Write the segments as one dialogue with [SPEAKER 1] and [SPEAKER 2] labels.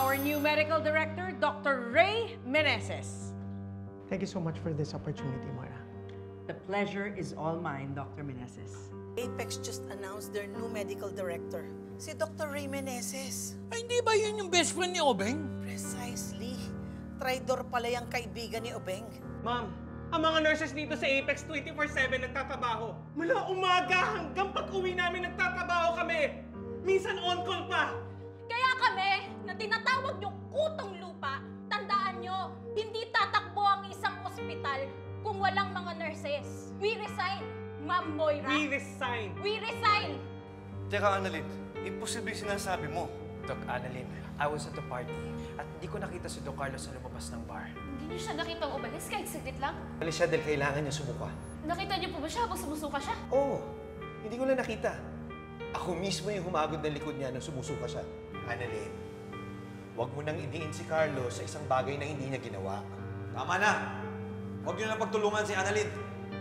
[SPEAKER 1] our new medical director, Dr. Ray Meneses.
[SPEAKER 2] Thank you so much for this opportunity, Moira.
[SPEAKER 1] The pleasure is all mine, Dr. Meneses.
[SPEAKER 3] Apex just announced their new medical director, si Dr. Ray Meneses.
[SPEAKER 4] Ay, hindi ba yun yung best friend ni Obeng?
[SPEAKER 3] Precisely. Traidor pala yung kaibigan ni Obeng.
[SPEAKER 5] Ma'am, ang mga nurses dito sa Apex 24/7 nagtatrabaho. Mula umaga hanggang pag-uwi namin nagtatrabaho kami. Minsan on-call pa.
[SPEAKER 6] Kaya kami, na tinatawag yung kutong lupa, tandaan nyo, hindi tatakbo ang isang ospital kung walang mga nurses. We resign, Ma'am Moira.
[SPEAKER 5] We resign.
[SPEAKER 6] We resign!
[SPEAKER 7] Teka, Annalyn, imposible yung sinasabi mo.
[SPEAKER 8] Doc Annalyn, I was at the party at hindi ko nakita si Doc Carlos sa lumabas ng bar.
[SPEAKER 9] Hindi niyo siya nakitang umalis kahit saglit lang?
[SPEAKER 8] Alis siya dahil kailangan niya sumuka.
[SPEAKER 9] Nakita niyo po ba siya habang sumusuka siya?
[SPEAKER 8] Oo, hindi ko lang nakita. Ako mismo yung humagod ng likod niya nang sumusuka siya. Annalyn, huwag mo nang iniin si Carlos sa isang bagay na hindi niya ginawa.
[SPEAKER 7] Tama na! Huwag niyo na pagtulungan si Annalyn.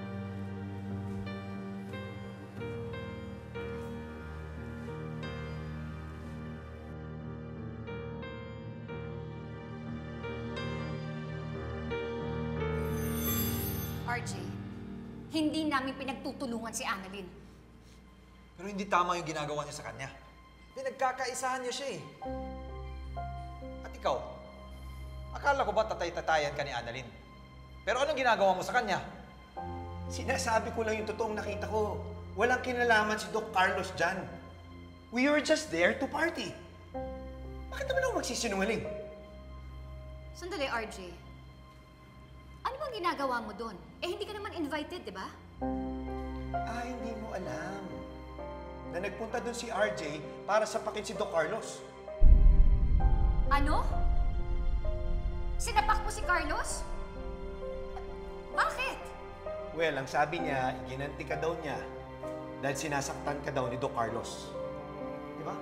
[SPEAKER 9] RJ, hindi namin pinagtutulungan si Annalyn.
[SPEAKER 7] Pero hindi tama yung ginagawa niya sa kanya. Pinagkakaisahan niya siya eh. At ikaw, akala ko ba tatay-tatayan ka ni Annalyn? Pero anong ginagawa mo sa kanya?
[SPEAKER 8] Sinasabi ko lang yung totoong nakita ko. Walang kinalaman si Doc Carlos dyan. We were just there to party. Bakit naman ako magsisinungaling?
[SPEAKER 9] Sandali, RJ. Ano bang ginagawa mo doon? Eh, hindi ka naman invited, di ba?
[SPEAKER 8] Ah, hindi mo alam. Na nagpunta doon si RJ para sapakin si Doc Carlos.
[SPEAKER 9] Ano? Sinapak mo si Carlos? Bakit?
[SPEAKER 8] Well, ang sabi niya, ginanti ka daw niya dahil sinasaktan ka daw ni Doc Carlos. Di ba?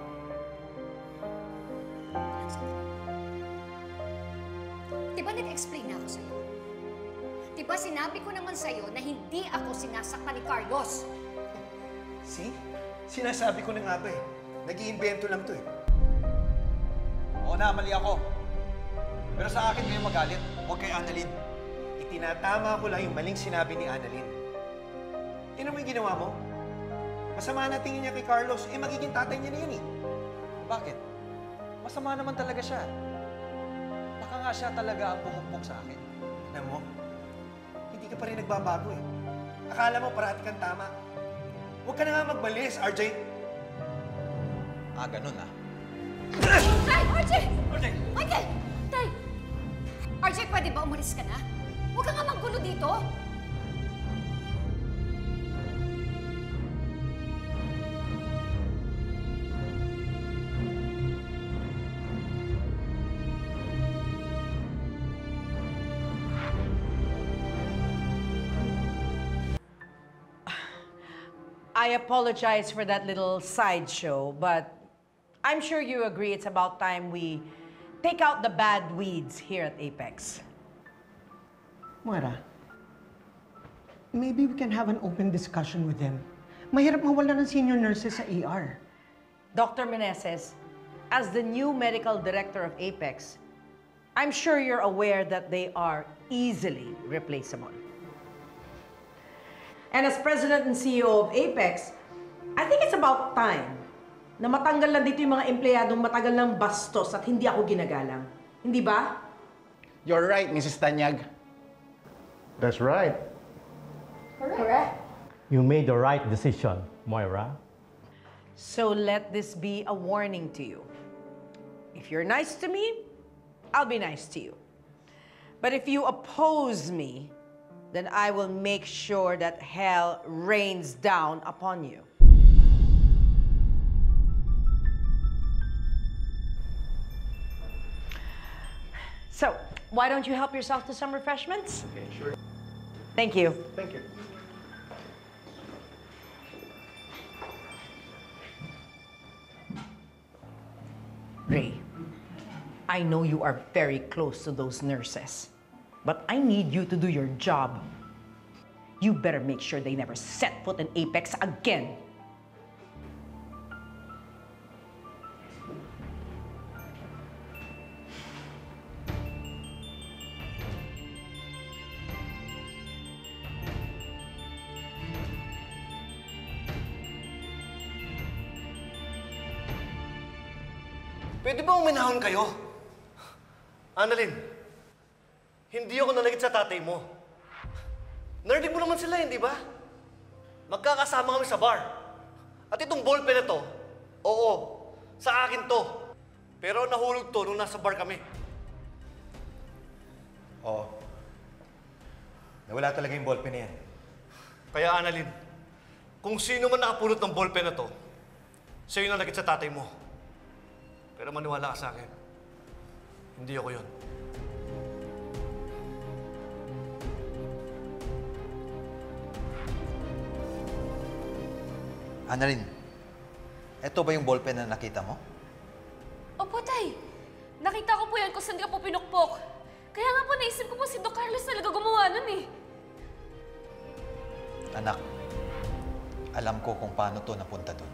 [SPEAKER 9] Di ba nag-explain na ako sa'yo? Di ba sinabi ko naman sa'yo na hindi ako sinasaktan ni Carlos?
[SPEAKER 8] See? Sinasabi ko na nga ba eh. Nag-iimbento lang to eh.
[SPEAKER 7] Oo na, mali ako. Pero sa akin kayo magalit, huwag kay Annalyn.
[SPEAKER 8] Itinatama ko lang yung maling sinabi ni Annalyn. Tingnan mo yung ginawa mo? Masama na tingin niya kay Carlos, eh magiging tatay niya na yun eh.
[SPEAKER 7] Bakit? Masama naman talaga siya. Baka nga siya talaga ang buhok sa akin.
[SPEAKER 8] Alam mo, hindi ka pa rin nagbabago eh. Akala mo parati kang tama. Huwag ka na nga magbalis, RJ.
[SPEAKER 7] Ah, ganun ah.
[SPEAKER 9] Tay! RJ!
[SPEAKER 7] RJ!
[SPEAKER 9] Michael! Tay! RJ, pwede ba umalis ka na? Huwag ka nga maggulo dito.
[SPEAKER 1] I apologize for that little sideshow, but I'm sure you agree it's about time we take out the bad weeds here at Apex.
[SPEAKER 2] Moira, maybe we can have an open discussion with them. Mahirap mawala ng senior nurses sa ER.
[SPEAKER 1] Dr. Meneses, as the new medical director of Apex, I'm sure you're aware that they are easily replaceable. And as president and CEO of Apex, I think it's about time na matanggal na dito yung mga empleyadong matagal ng bastos at hindi ako ginagalang. Hindi ba?
[SPEAKER 10] You're right, Mrs. Tanyag.
[SPEAKER 11] That's right.
[SPEAKER 9] Correct.
[SPEAKER 11] You made the right decision, Moira.
[SPEAKER 1] So let this be a warning to you. If you're nice to me, I'll be nice to you. But if you oppose me, then I will make sure that hell rains down upon you. So, why don't you help yourself to some refreshments?
[SPEAKER 8] Okay, sure.
[SPEAKER 1] Thank you.
[SPEAKER 8] Thank you.
[SPEAKER 1] Ray, I know you are very close to those nurses, but I need you to do your job. You better make sure they never set foot in Apex again.
[SPEAKER 12] Pwede ba uminahon kayo? Annalyn, hindi ako nanagit sa tatay mo. Narinig mo naman sila, hindi ba? Magkakasama kami sa bar. At itong ballpen na to, oo, sa akin to. Pero nahulog to nung nasa bar kami.
[SPEAKER 8] Oo. Nawala talaga yung ballpen na yan.
[SPEAKER 12] Kaya Annalyn, kung sino man nakapulot ng ballpen na to, sa'yo nanagit sa tatay mo. Pero maniwala ka sa akin, hindi ako yun.
[SPEAKER 7] Annalyn, eto ba yung ballpen na nakita mo?
[SPEAKER 6] Opo, Tay. Nakita ko po yan kung saan ka po pinukpok. Kaya nga po naisip ko po si Doc Carlos talaga gumawa nun eh.
[SPEAKER 7] Anak, alam ko kung paano to napunta doon.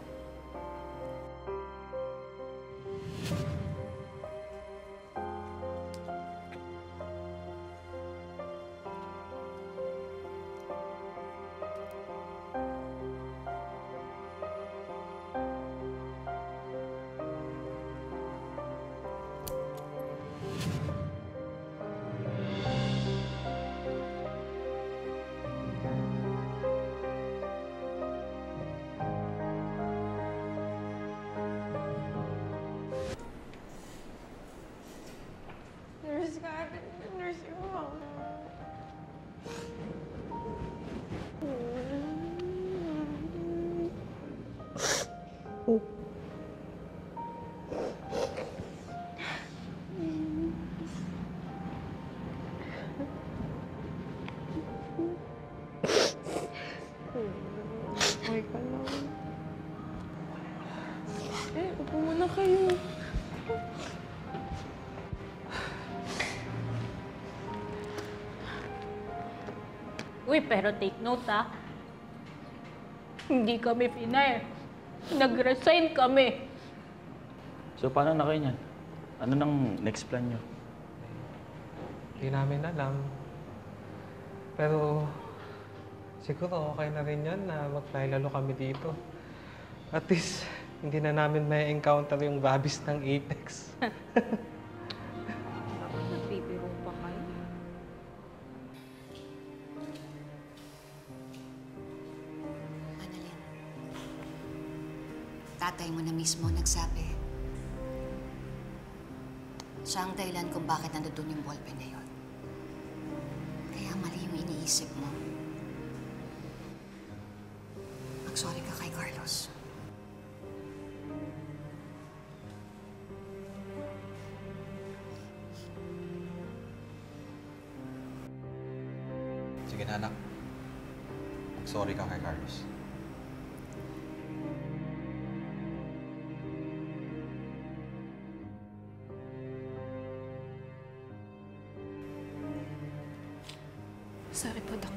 [SPEAKER 13] Nurse ka, nursing home. Okay ka lang. Upo muna kayo.
[SPEAKER 6] Uy, pero take note ha. Hindi kami final. Nag-resign kami.
[SPEAKER 14] So, paano na kayo niyan? Ano nang next plan nyo?
[SPEAKER 5] Hindi namin alam. Pero siguro okay na rin yan na mag-fly lalo kami dito. At least, hindi na namin may encounter yung babis ng Apex.
[SPEAKER 6] Nagbibiro pa kayo.
[SPEAKER 9] Annalyn, tatay mo na mismo nagsabi. Siya ang dahilan kung bakit nandoon yung ballpen na yun. Kaya mali yung iniisip mo. Mag-sorry ka kay Carlos.
[SPEAKER 7] Sige na, anak. Sorry ka kay Carlos.
[SPEAKER 13] Sorry po, Doc.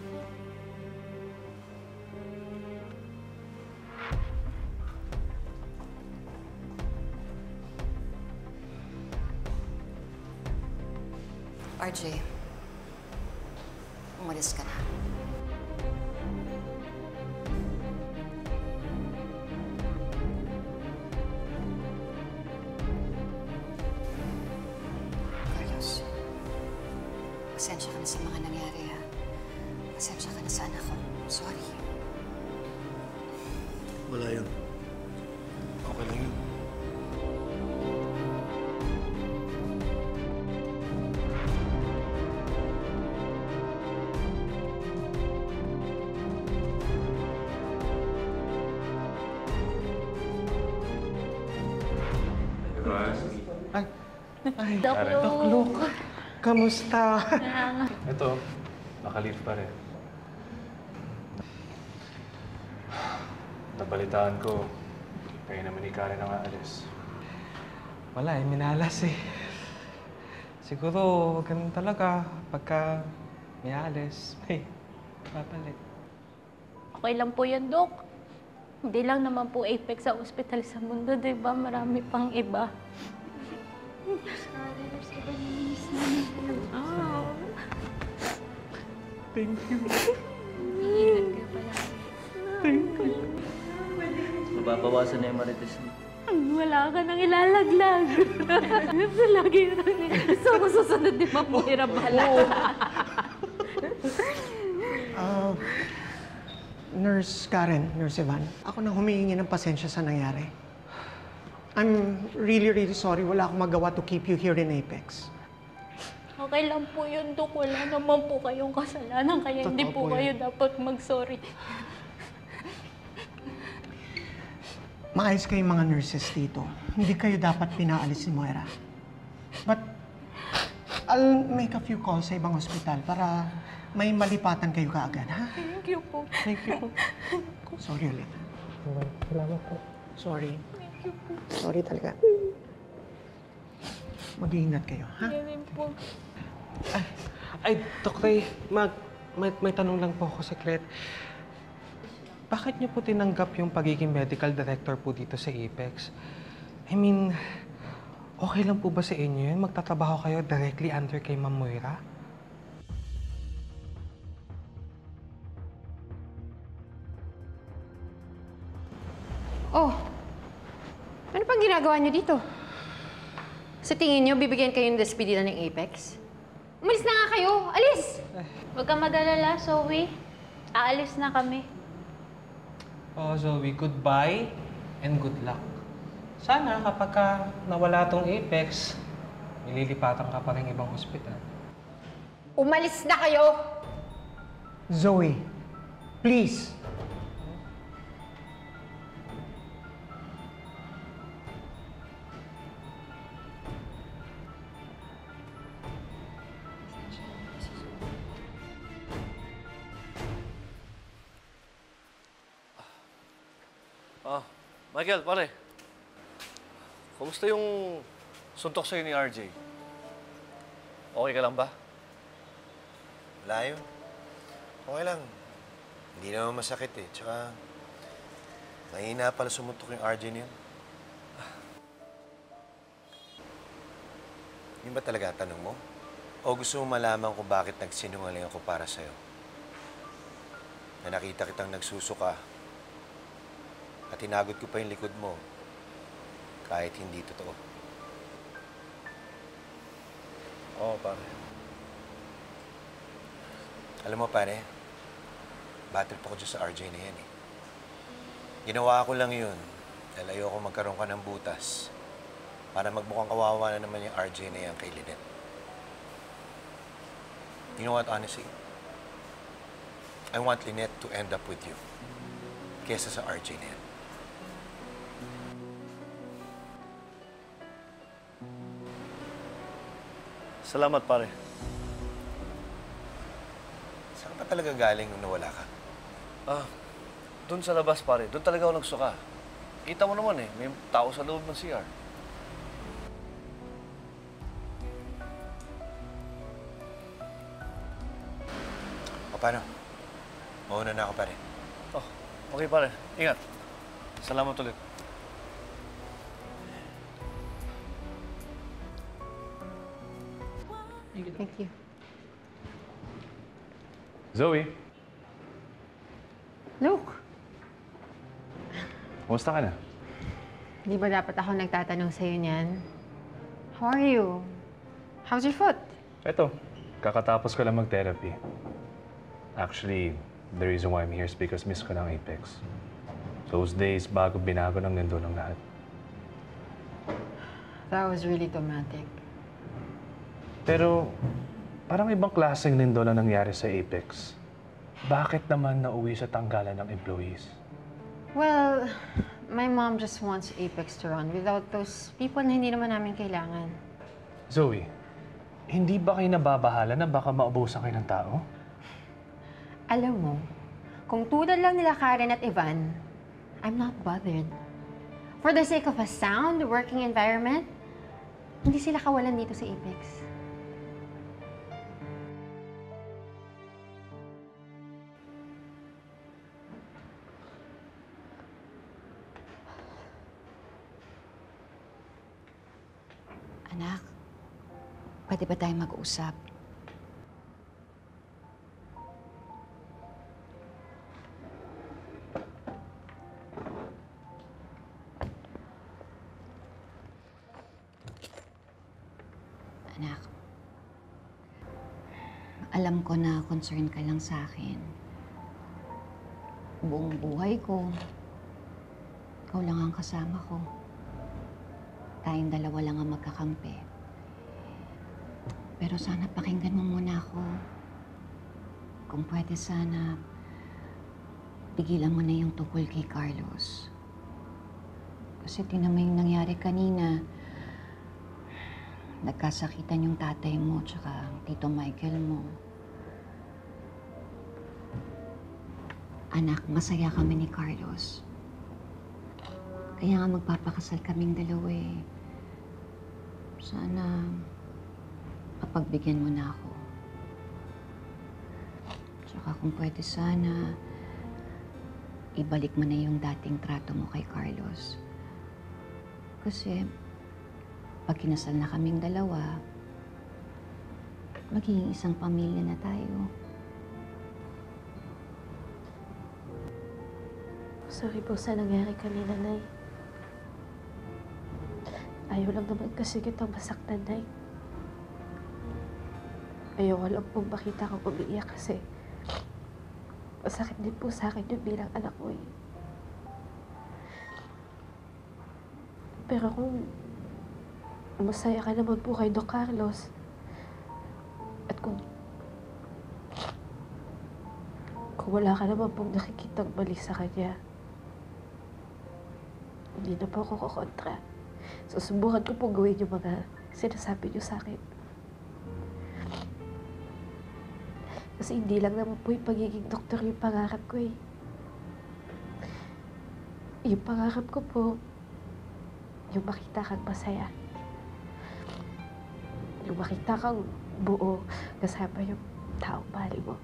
[SPEAKER 9] RJ, umalis ka na. Carlos, pasensya ka na sa mga nangyari, ha? Pasensya ka na sa anak ko. Sorry.
[SPEAKER 12] Wala yun. Okay lang yun.
[SPEAKER 5] Ay,
[SPEAKER 6] Doc Luke.
[SPEAKER 5] Doc Luke. Kamusta?
[SPEAKER 14] Ito, nakalive pa rin. Nabalitaan ko, kayo naman ni Karen ang aalis.
[SPEAKER 5] Wala eh, minalas eh. Siguro, ganun talaga. Pagka may alis, may papalit.
[SPEAKER 6] Okay lang po yan, Doc. Hindi lang naman po Apex sa ospital sa mundo, di ba? Marami pang iba.
[SPEAKER 5] Thank you.
[SPEAKER 6] Thank you.
[SPEAKER 14] Mababawasan na yung marites mo.
[SPEAKER 6] Wala ka nang ilalaglag. Lagi na rin. Gusto ko susunod ni Mamuhira Bala.
[SPEAKER 2] Nurse Karen, Nurse Ivan, ako nang humihingi ng pasensya sa nangyari. I'm really, really sorry. Wala akong magawa to keep you here in Apex.
[SPEAKER 6] Okay lang po yun, Dok. Wala naman po kayong kasalanan, kaya hindi po kayo dapat mag-sorry.
[SPEAKER 2] Maayos kayong mga nurses dito. Hindi kayo dapat pinaalis ni Moira. But, I'll make a few calls sa ibang ospital para may malipatan kayo kaagad, ha?
[SPEAKER 6] Thank you po.
[SPEAKER 2] Thank you po. Sorry ulit. Salamat po. Sorry.
[SPEAKER 6] Thank you po.
[SPEAKER 2] Sorry talaga. Mag-iingat kayo, ha?
[SPEAKER 6] Ganun po.
[SPEAKER 5] Ay, Doktor, may tanong lang po ako, Secret. Bakit niyo po tinanggap yung pagiging medical director po dito sa Apex? I mean, okay lang po ba sa inyo yun? Magtatrabaho kayo directly under kay Ma'am Moira?
[SPEAKER 13] Oh, ano pang ginagawa niyo dito? Sa tingin niyo, bibigyan kayo ng despedida ng Apex? Umalis na nga kayo! Alis!
[SPEAKER 6] Huwag kang mag-alala, Zoe. Aalis na kami.
[SPEAKER 5] Oh, Zoe, goodbye and good luck. Sana kapag nawala tong Apex, nililipatan ka pa rin ibang ospital.
[SPEAKER 13] Umalis na kayo!
[SPEAKER 2] Zoe, please.
[SPEAKER 12] Michael, pare. Kumusta yung suntok sa'yo ni RJ? Okay ka lang ba?
[SPEAKER 8] Wala yun. Okay lang. Hindi naman masakit eh. Tsaka, mahina pala sumuntok yung RJ na yun. Yun ba talaga tanong mo? O gusto mo malaman kung bakit nagsinungaling ako para sa'yo? Na nakita kitang nagsusuka at tinagot ko pa yung likod mo kahit hindi totoo.
[SPEAKER 12] Oo, pare.
[SPEAKER 8] Alam mo, pare, battle pa ko dyan sa RJ na yan eh. Ginawa ko lang yun dahil ayoko magkaroon ka ng butas para magmukhang kawawa na naman yung RJ na yan kay Lynette. You know what, honestly? I want Lynette to end up with you kesa sa RJ na yan.
[SPEAKER 12] Salamat, pare.
[SPEAKER 8] Saan ka talaga galing nung nawala ka?
[SPEAKER 12] Doon sa labas, pare. Doon talaga ako nagsuka. Kita mo naman eh, may tao sa loob ng CR.
[SPEAKER 8] O paano? Mauna na ako, pare.
[SPEAKER 12] Oh, okay, pare. Ingat. Salamat ulit.
[SPEAKER 13] Thank you.
[SPEAKER 15] Zoe,
[SPEAKER 13] Luke,
[SPEAKER 15] kumusta ka na?
[SPEAKER 13] di ba dapat ako nagtatanong sa'yo niyan? How are you? How's your foot?
[SPEAKER 15] Eto, kakatapos ko lang mag-therapy. Actually, the reason why I'm here is because miss ko ng Apex. Those days, bago binago ng Nindo ng lahat.
[SPEAKER 13] That was really traumatic.
[SPEAKER 15] Pero, parang ibang klaseng Nindo na nangyari sa Apex. Bakit naman nauwi sa tanggalan ng employees?
[SPEAKER 13] Well, my mom just wants Apex to run without those people na hindi naman namin kailangan.
[SPEAKER 15] Zoe, hindi ba kayo nababahala na baka maubusan kayo ng tao?
[SPEAKER 13] Alam mo, kung tulad lang nila Karen at Ivan, I'm not bothered. For the sake of a sound working environment, hindi sila kawalan dito sa Apex.
[SPEAKER 9] Anak, pwede ba tayong mag-usap?
[SPEAKER 13] Alam ko na concern ka lang sa akin. Buong buhay ko, ikaw lang ang kasama ko. Tayong dalawa lang ang magkakampi. Pero sana pakinggan mo muna ako. Kung pwede sana, pigilan mo na yung tungkol kay Carlos. Kasi tingnan mo yung nangyari kanina. Nagkasakitan yung tatay mo tsaka Tito Michael mo. Anak, masaya kami ni Carlos. Kaya nga magpapakasal kaming dalawa eh. Sana mapagbigyan mo na ako. Tsaka kung pwede sana, ibalik mo na yung dating trato mo kay Carlos. Kasi pag kinasal na kaming dalawa, magiging isang pamilya na tayo.
[SPEAKER 16] Sorry po sa nangyari kanina, Nay. Ayaw lang naman kasi kitang masaktan, Nay. Ayaw lang pong makita kang umiiyak kasi masakit din po sa akin yung bilang anak mo eh. Pero kung masaya ka naman po kay Doc Carlos at kung wala ka naman pong nakikitang mali sa kanya, hindi na po ako kukontra. Susubukan ko pong gawin yung mga sinasabi niyo sa akin. Kasi hindi lang naman po yung pagiging doktor yung pangarap ko eh. Yung pangarap ko po, yung makita kang masaya. Yung makita kang buo kasama yung taong mahal mo.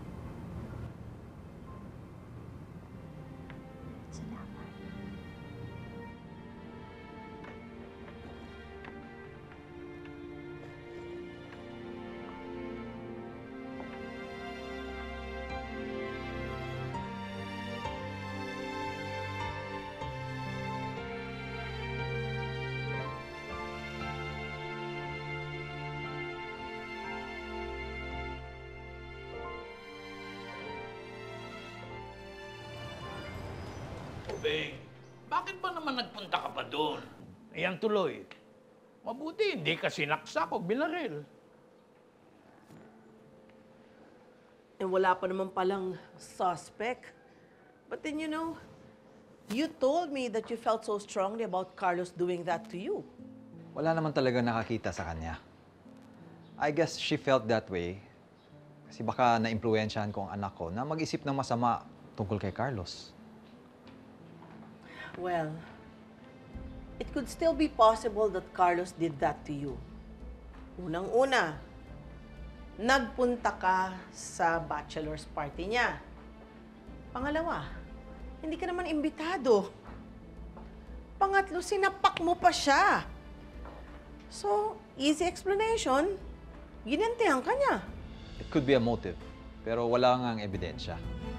[SPEAKER 4] Beng, bakit ba naman nagpunta ka pa doon? Ayan tuloy. Mabuti, hindi ka sinaksak o binaril.
[SPEAKER 3] Eh, wala pa naman palang suspect. But then, you told me that you felt so strongly about Carlos doing that to you.
[SPEAKER 7] Wala naman talaga nakakita sa kanya. I guess she felt that way kasi baka na-impluwensyahan ko ang anak ko na mag-isip ng masama tungkol kay Carlos.
[SPEAKER 3] Well, it could still be possible that Carlos did that to you. Unang-una, nagpunta ka sa bachelor's party niya. Pangalawa, hindi ka naman imbitado. Pangatlo, sinapak mo pa siya. So, easy explanation, ginantihan ka niya.
[SPEAKER 7] It could be a motive, pero wala ngang ebidensya.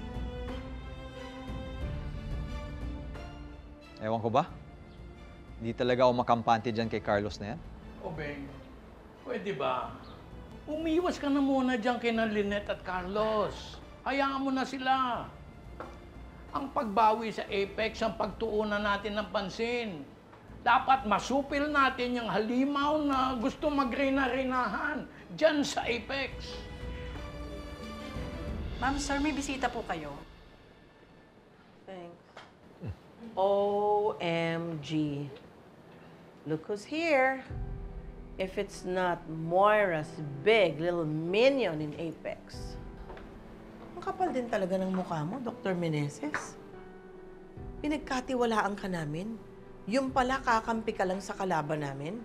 [SPEAKER 7] Ewan ko ba? Hindi talaga ako makampante dyan kay Carlos na yan.
[SPEAKER 4] O Beng, pwede ba? Umiwas ka na muna dyan kay Lynette at Carlos. Hayaan mo na sila. Ang pagbawi sa Apex ang pagtuunan natin ng pansin. Dapat masupil natin yung halimaw na gusto magrina-rinahan dyan sa Apex.
[SPEAKER 1] Ma'am, sir, may bisita po kayo.
[SPEAKER 3] Thanks. OMG. Look who's here. If it's not Moira's big little minion in Apex. Ang kapal din talaga ng mukha mo, Dr. Meneses. Pinagkatiwalaan ka namin. Yung pala, kakampi ka lang sa kalaban namin.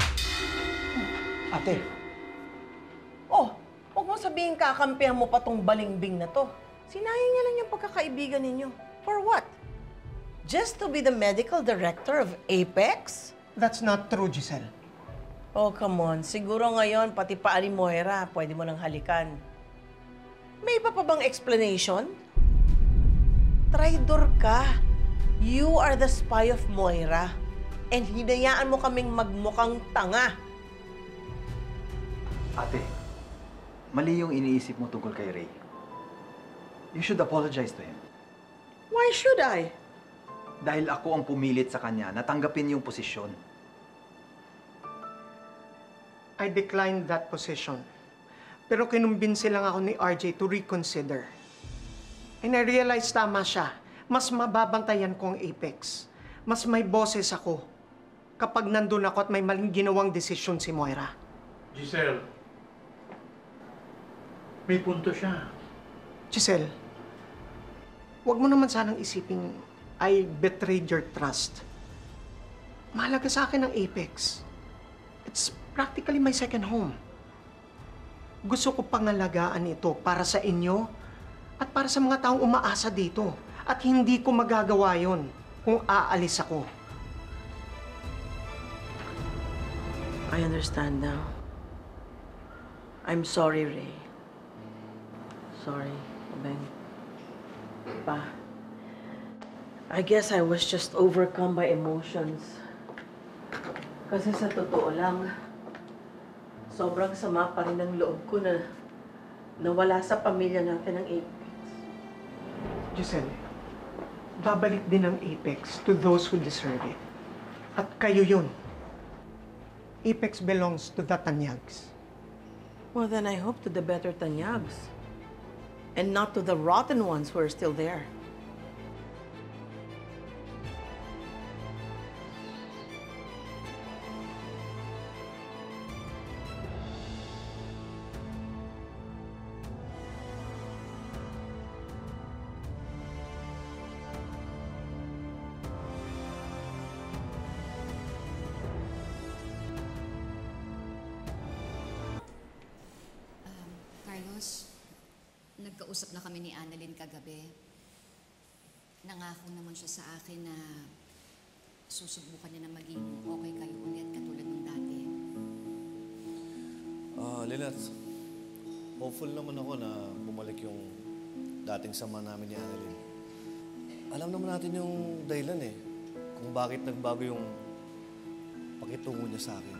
[SPEAKER 2] Ate.
[SPEAKER 3] Oh, huwag mo sabihin kakampihan mo pa tong balingbing na to. Sinayang niya lang yung pagkakaibigan ninyo. For what? Just to be the medical director of Apex?
[SPEAKER 2] That's not true, Giselle.
[SPEAKER 3] Oh, come on. Siguro ngayon, pati pa ni Moira, pwede mo nang halikan. May iba pa bang explanation? Traidor ka. You are the spy of Moira. And hinayaan mo kaming magmukhang tanga.
[SPEAKER 7] Ate, mali yung iniisip mo tungkol kay Ray. You should apologize to him.
[SPEAKER 3] Why should I?
[SPEAKER 7] Dahil ako ang pumilit sa kanya na tanggapin yung posisyon.
[SPEAKER 2] I declined that position. Pero kinumbinsi lang ako ni RJ to reconsider. And I realized tama siya. Mas mababantayan ko ang Apex. Mas may boses ako kapag nandun ako at may maling ginawang desisyon si Moira.
[SPEAKER 4] Giselle, may punto siya.
[SPEAKER 2] Giselle, huwag mo naman sanang isiping I betrayed your trust. Mahalaga sa akin ang Apex. It's practically my second home. Gusto ko pangalagaan ito para sa inyo at para sa mga taong umaasa dito. At hindi ko magagawa yon kung aalis ako.
[SPEAKER 3] I understand now. I'm sorry, Ray. Sorry, Obeng. Pa, I guess I was just overcome by emotions. Kasi sa totoo lang, sobrang sama pa rin ang loob ko na nawala sa pamilya natin ang Apex.
[SPEAKER 2] Giselle, babalik din ang Apex to those who deserve it. At kayo yun. Apex belongs to the Tanyags.
[SPEAKER 3] Well, then I hope to the better Tanyags. And not to the rotten ones who are still there.
[SPEAKER 9] Carlos, nagkausap na kami ni Annalyn kagabi. Nangako naman siya sa akin na susubukan niya na maging okay kayo ulit katulad ng dati.
[SPEAKER 12] Lynette, hopeful naman ako na bumalik yung dating sama namin ni Annalyn. Alam naman natin yung dahilan eh, kung bakit nagbago yung pakitungo niya sa akin.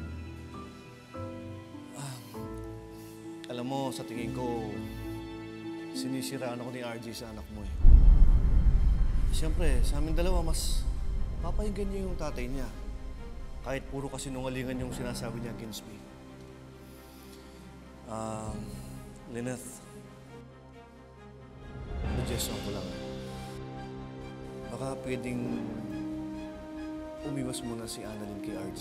[SPEAKER 12] Alam mo, sa tingin ko, sinisiraan ako ni RJ sa anak mo eh. Siyempre, sa amin dalawa, mas papahinggan niya yung tatay niya. Kahit puro kasinungalingan yung sinasabi niya against me. Lynette, suggestion ko lang. Baka pwedeng umiwas muna si Annalyn kay RJ.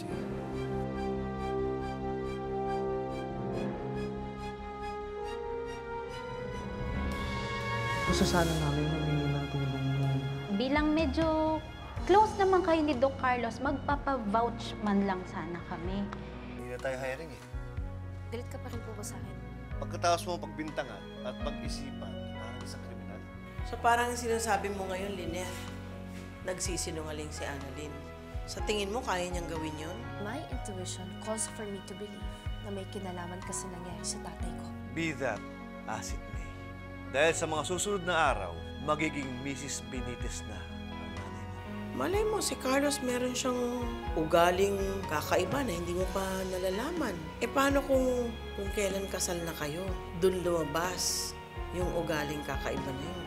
[SPEAKER 2] Gusto sana namin humingi ng tulong mo.
[SPEAKER 6] Bilang medyo close naman kayo ni Doc Carlos, magpapa-vouch man lang sana kami.
[SPEAKER 12] Hindi na tayo hiring eh.
[SPEAKER 16] Galit ka pa rin po ba sa akin?
[SPEAKER 12] Pagkatapos mo pagbintangan at pag-isipan, parang isang kriminal.
[SPEAKER 3] So parang sinasabi mo ngayon, Lynette, nagsisinungaling si Annalyn. Sa tingin mo, kaya niyang gawin yun?
[SPEAKER 16] My intuition calls for me to believe na may kinalaman kasi nangyari sa tatay ko.
[SPEAKER 12] Be that as it may. Dahil sa mga susunod na araw, magiging Mrs. Benitez na ang nanay mo.
[SPEAKER 3] Malay mo, si Carlos meron siyang ugaling kakaiba na hindi mo pa nalalaman. E paano kung kailan kasal na kayo, dun lumabas yung ugaling kakaiba na yun?